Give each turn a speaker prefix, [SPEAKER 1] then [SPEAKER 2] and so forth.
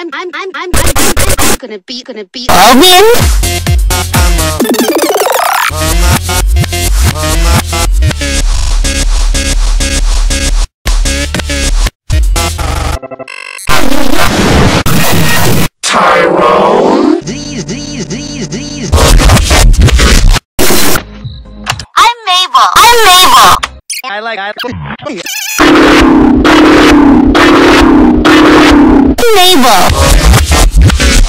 [SPEAKER 1] gonna be
[SPEAKER 2] Tyrone?
[SPEAKER 3] These.
[SPEAKER 4] I'm Mabel.
[SPEAKER 3] I like.
[SPEAKER 4] Mabel.